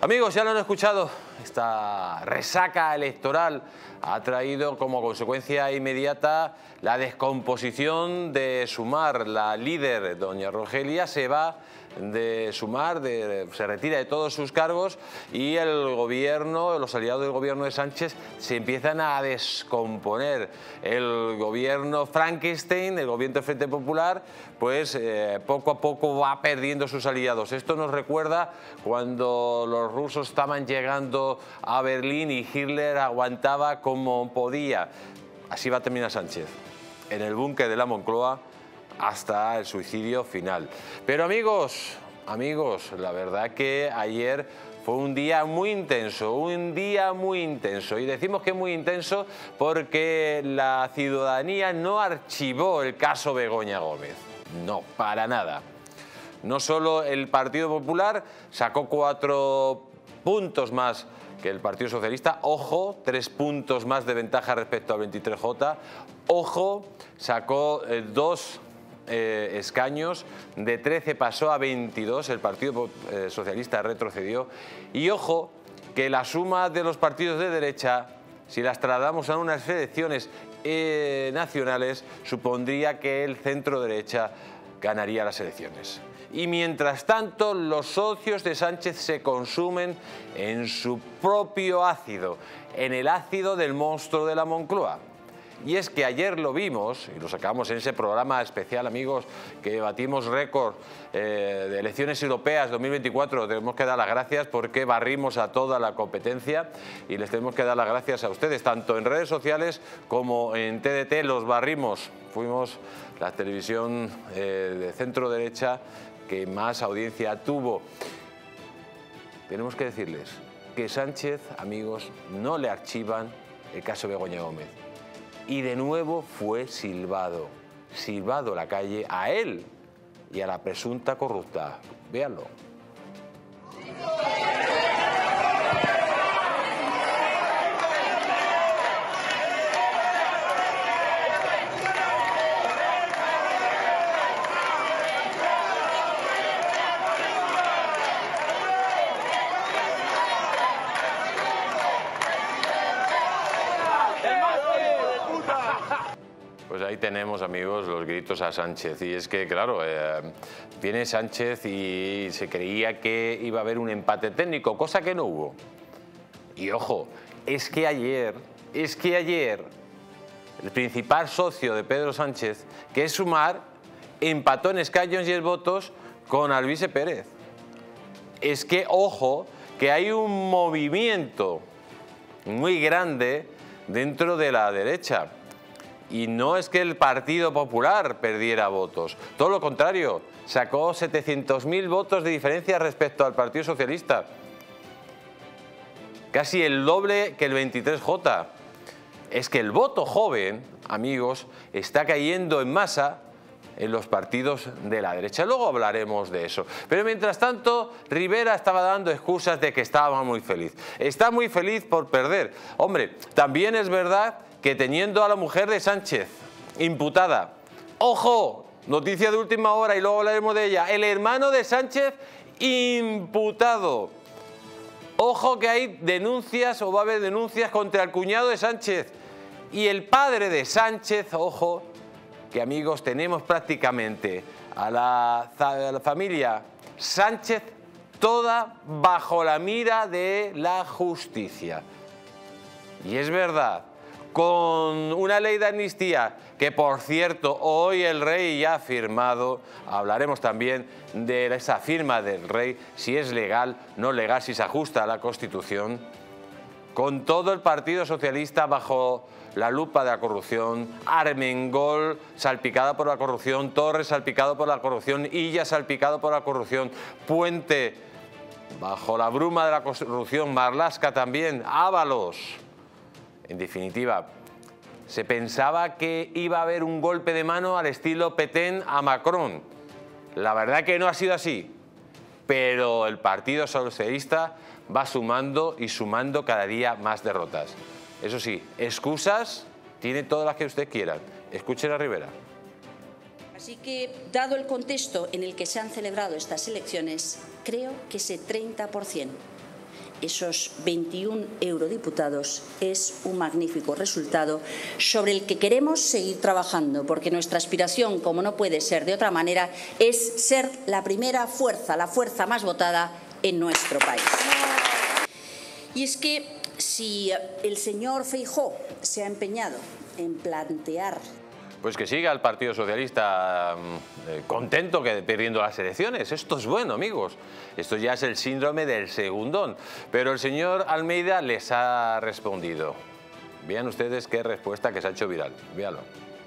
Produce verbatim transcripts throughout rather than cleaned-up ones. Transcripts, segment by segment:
Amigos, ya lo han escuchado, esta resaca electoral ha traído como consecuencia inmediata la descomposición de Sumar. La líder, doña Rogelia, se va de Sumar, de, se retira de todos sus cargos y el gobierno, los aliados del gobierno de Sánchez se empiezan a descomponer. El gobierno Frankenstein, el gobierno del Frente Popular, pues eh, poco a poco va perdiendo sus aliados. Esto nos recuerda cuando los rusos estaban llegando a Berlín y Hitler aguantaba como podía. Así va a terminar Sánchez, en el búnker de la Moncloa, hasta el suicidio final. Pero amigos, amigos, la verdad que ayer fue un día muy intenso, un día muy intenso. Y decimos que muy intenso porque la ciudadanía no archivó el caso Begoña Gómez. No, para nada. No solo el Partido Popular sacó cuatro puntos más que el Partido Socialista, ojo, tres puntos más de ventaja respecto al veintitrés J, ojo, sacó eh, dos Eh, escaños, de trece pasó a veintidós, el Partido eh, Socialista retrocedió. Y ojo, que la suma de los partidos de derecha, si las trasladamos a unas elecciones eh, nacionales, supondría que el centro derecha ganaría las elecciones. Y mientras tanto, los socios de Sánchez se consumen en su propio ácido, en el ácido del monstruo de la Moncloa. Y es que ayer lo vimos, y lo sacamos en ese programa especial, amigos, que batimos récord eh, de elecciones europeas dos mil veinticuatro. Tenemos que dar las gracias porque barrimos a toda la competencia y les tenemos que dar las gracias a ustedes, tanto en redes sociales como en T D T, los barrimos. Fuimos la televisión eh, de centro derecha que más audiencia tuvo. Tenemos que decirles que Sánchez, amigos, no le archivan el caso Begoña Gómez. Y de nuevo fue silbado, silbado a la calle a él y a la presunta corrupta. Véanlo. Pues ahí tenemos, amigos, los gritos a Sánchez. Y es que, claro, eh, viene Sánchez y se creía que iba a haber un empate técnico, cosa que no hubo. Y ojo, es que ayer, es que ayer, el principal socio de Pedro Sánchez, que es Sumar, empató en escaños y en votos con Alvise Pérez. Es que, ojo, que hay un movimiento muy grande dentro de la derecha. Y no es que el Partido Popular perdiera votos, todo lo contrario, sacó setecientos mil votos de diferencia respecto al Partido Socialista. Casi el doble que el veintitrés J. Es que el voto joven, amigos, está cayendo en masa en los partidos de la derecha. Luego hablaremos de eso. Pero mientras tanto, Rivera estaba dando excusas de que estaba muy feliz. Está muy feliz por perder. Hombre, también es verdad que teniendo a la mujer de Sánchez imputada, ojo, noticia de última hora y luego hablaremos de ella, el hermano de Sánchez imputado. Ojo que hay denuncias o va a haber denuncias contra el cuñado de Sánchez y el padre de Sánchez. Ojo que, amigos, tenemos prácticamente a la, a la familia Sánchez toda bajo la mira de la justicia. Y es verdad, con una ley de amnistía que, por cierto, hoy el rey ya ha firmado. Hablaremos también de esa firma del rey, si es legal, no legal, si se ajusta a la Constitución. Con todo el Partido Socialista bajo la lupa de la corrupción, Armengol salpicada por la corrupción, Torres salpicado por la corrupción, Illa salpicado por la corrupción, Puente bajo la bruma de la corrupción, Marlaska también, Ábalos. En definitiva, se pensaba que iba a haber un golpe de mano al estilo Petén a Macron. La verdad que no ha sido así, pero el Partido Socialista va sumando y sumando cada día más derrotas. Eso sí, excusas tiene todas las que usted quiera. Escuchen a Rivera. Así que, dado el contexto en el que se han celebrado estas elecciones, creo que ese treinta por ciento esos veintiún eurodiputados, es un magnífico resultado sobre el que queremos seguir trabajando, porque nuestra aspiración, como no puede ser de otra manera, es ser la primera fuerza, la fuerza más votada en nuestro país. Y es que si el señor Feijóo se ha empeñado en plantear... Pues que siga el Partido Socialista eh, contento que perdiendo las elecciones. Esto es bueno, amigos. Esto ya es el síndrome del segundón. Pero el señor Almeida les ha respondido. Vean ustedes qué respuesta que se ha hecho viral. Véanlo.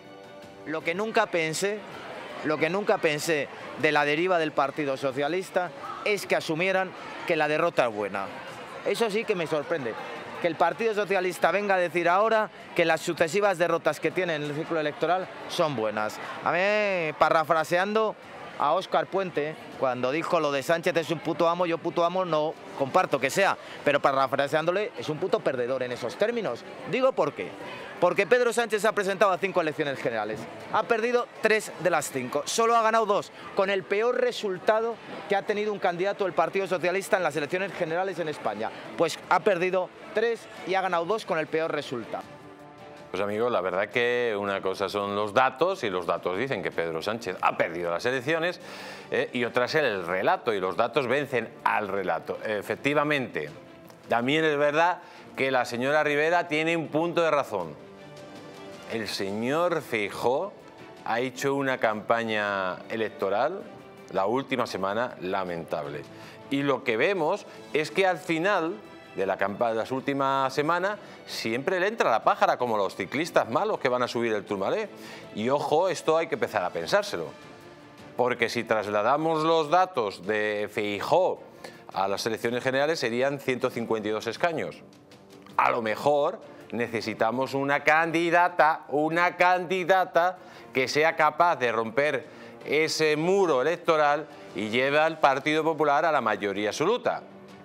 Lo que nunca pensé, lo que nunca pensé de la deriva del Partido Socialista es que asumieran que la derrota es buena. Eso sí que me sorprende. Que el Partido Socialista venga a decir ahora que las sucesivas derrotas que tiene en el ciclo electoral son buenas. A mí, parafraseando a Óscar Puente, cuando dijo lo de Sánchez es un puto amo, yo puto amo no comparto que sea, pero parafraseándole es un puto perdedor en esos términos. Digo por qué. Porque Pedro Sánchez se ha presentado a cinco elecciones generales. Ha perdido tres de las cinco. Solo ha ganado dos, con el peor resultado que ha tenido un candidato del Partido Socialista en las elecciones generales en España. Pues ha perdido tres y ha ganado dos con el peor resultado. Pues amigos, la verdad que una cosa son los datos, y los datos dicen que Pedro Sánchez ha perdido las elecciones, eh, y otra es el relato, y los datos vencen al relato. Efectivamente, también es verdad que la señora Rivera tiene un punto de razón. El señor Feijóo ha hecho una campaña electoral la última semana lamentable. Y lo que vemos es que al final de la campaña de las últimas semanas siempre le entra la pájara, como los ciclistas malos que van a subir el Tourmalet. Y ojo, esto hay que empezar a pensárselo. Porque si trasladamos los datos de Feijóo a las elecciones generales serían ciento cincuenta y dos escaños. A lo mejor necesitamos una candidata, una candidata que sea capaz de romper ese muro electoral y lleve al Partido Popular a la mayoría absoluta.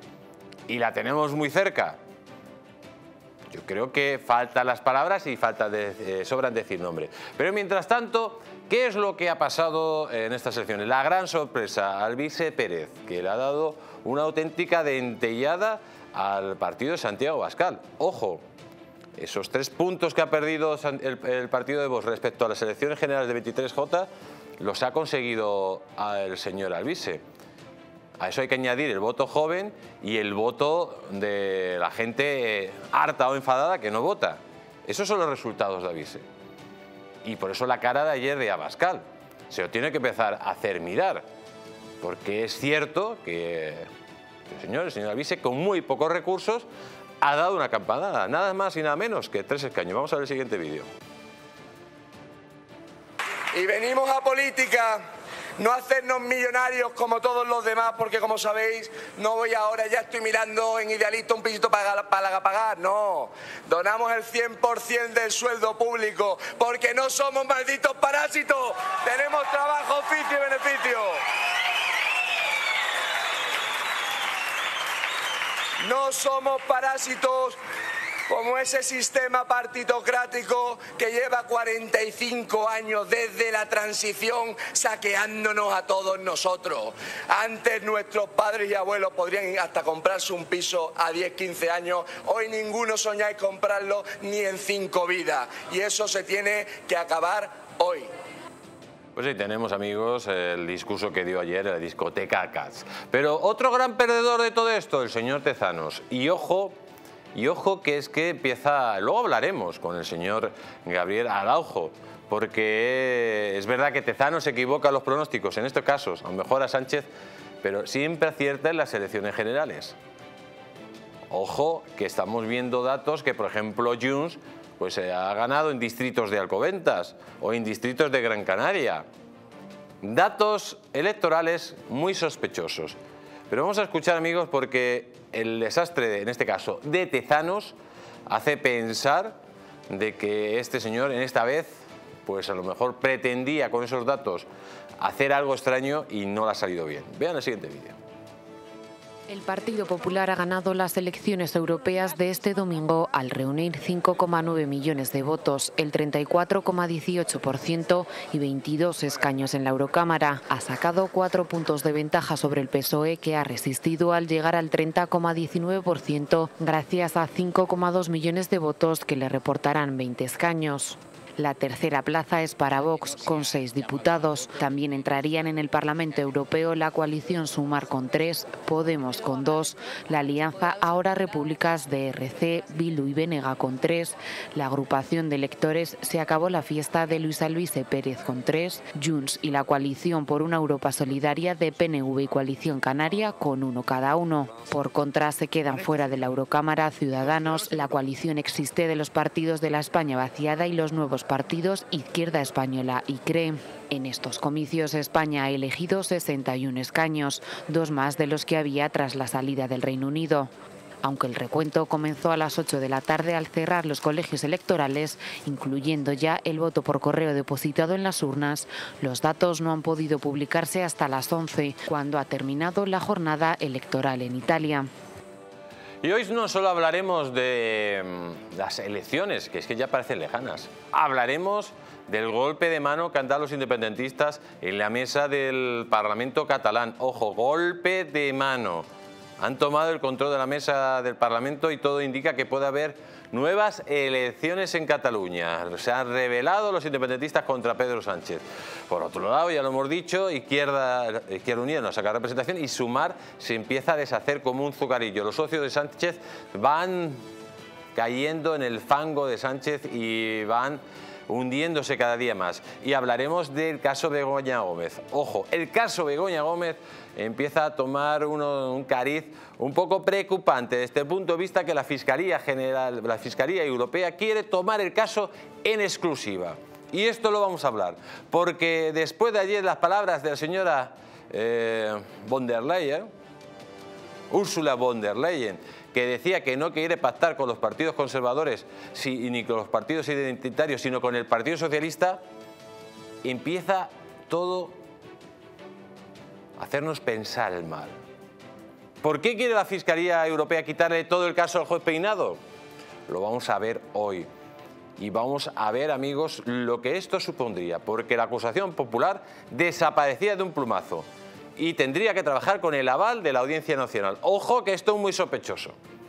Y la tenemos muy cerca. Yo creo que faltan las palabras y falta de, eh, sobran decir nombre. Pero mientras tanto, ¿qué es lo que ha pasado en estas elecciones? La gran sorpresa, Alvise Pérez, que le ha dado una auténtica dentellada al partido de Santiago Abascal. Ojo, esos tres puntos que ha perdido el, el partido de Vox respecto a las elecciones generales de veintitrés J los ha conseguido el señor Alvise. A eso hay que añadir el voto joven y el voto de la gente harta o enfadada que no vota. Esos son los resultados de Alvise. Y por eso la cara de ayer de Abascal se lo tiene que empezar a hacer mirar. Porque es cierto que el señor, el señor Alvise, con muy pocos recursos, ha dado una campanada, nada más y nada menos que tres escaños. Vamos a ver el siguiente vídeo. Y venimos a política, no a hacernos millonarios como todos los demás, porque como sabéis, no voy ahora, ya estoy mirando en Idealista un pisito para, para pagar, no. Donamos el cien por cien del sueldo público, porque no somos malditos parásitos, tenemos trabajo, oficio y beneficio. No somos parásitos como ese sistema partitocrático que lleva cuarenta y cinco años desde la transición saqueándonos a todos nosotros. Antes nuestros padres y abuelos podrían hasta comprarse un piso a diez, quince años. Hoy ninguno soñáis comprarlo ni en cinco vidas. Y eso se tiene que acabar hoy. Pues ahí tenemos, amigos, el discurso que dio ayer en la discoteca Cats. Pero otro gran perdedor de todo esto, el señor Tezanos. Y ojo, y ojo que es que empieza... Luego hablaremos con el señor Gabriel Araujo, porque es verdad que Tezanos se equivoca en los pronósticos, en estos casos, a lo mejor a Sánchez, pero siempre acierta en las elecciones generales. Ojo, que estamos viendo datos que, por ejemplo, Junts pues se ha ganado en distritos de Alcobendas o en distritos de Gran Canaria. Datos electorales muy sospechosos. Pero vamos a escuchar, amigos, porque el desastre, en este caso, de Tezanos, hace pensar de que este señor, en esta vez, pues a lo mejor pretendía con esos datos hacer algo extraño y no le ha salido bien. Vean el siguiente vídeo. El Partido Popular ha ganado las elecciones europeas de este domingo al reunir cinco coma nueve millones de votos, el treinta y cuatro coma dieciocho por ciento y veintidós escaños en la Eurocámara. Ha sacado cuatro puntos de ventaja sobre el P S O E, que ha resistido al llegar al treinta coma diecinueve por ciento gracias a cinco coma dos millones de votos que le reportarán veinte escaños. La tercera plaza es para Vox, con seis diputados. También entrarían en el Parlamento Europeo la coalición Sumar con tres, Podemos con dos, la alianza Ahora Repúblicas de R C, Bildu y Benega con tres, la agrupación de electores Se acabó la fiesta de Luis Alvise Pérez con tres, Junts y la coalición por una Europa solidaria de P N V y Coalición Canaria con uno cada uno. Por contra, se quedan fuera de la Eurocámara Ciudadanos, la coalición Existe de los partidos de la España vaciada y los nuevos partidos Izquierda Española y C R E. En estos comicios España ha elegido sesenta y uno escaños, dos más de los que había tras la salida del Reino Unido. Aunque el recuento comenzó a las ocho de la tarde al cerrar los colegios electorales, incluyendo ya el voto por correo depositado en las urnas, los datos no han podido publicarse hasta las once, cuando ha terminado la jornada electoral en Italia. Y hoy no solo hablaremos de las elecciones, que es que ya parecen lejanas. Hablaremos del golpe de mano que han dado los independentistas en la mesa del Parlamento catalán. Ojo, golpe de mano. Han tomado el control de la mesa del Parlamento y todo indica que puede haber nuevas elecciones en Cataluña. Se han rebelado los independentistas contra Pedro Sánchez. Por otro lado, ya lo hemos dicho, Izquierda, Izquierda Unida no saca representación y Sumar se empieza a deshacer como un azucarillo. Los socios de Sánchez van cayendo en el fango de Sánchez y van hundiéndose cada día más. Y hablaremos del caso Begoña Gómez. Ojo, el caso Begoña Gómez empieza a tomar uno, un cariz un poco preocupante desde el punto de vista que la Fiscalía General, la Fiscalía Europea quiere tomar el caso en exclusiva. Y esto lo vamos a hablar, porque después de ayer las palabras de la señora eh, von der Leyen, Ursula von der Leyen, que decía que no quiere pactar con los partidos conservadores si, ni con los partidos identitarios, sino con el Partido Socialista, empieza todo a hacernos pensar el mal. ¿Por qué quiere la Fiscalía Europea quitarle todo el caso al juez Peinado? Lo vamos a ver hoy. Y vamos a ver, amigos, lo que esto supondría, porque la acusación popular desaparecía de un plumazo y tendría que trabajar con el aval de la Audiencia Nacional. Ojo, que esto es muy sospechoso.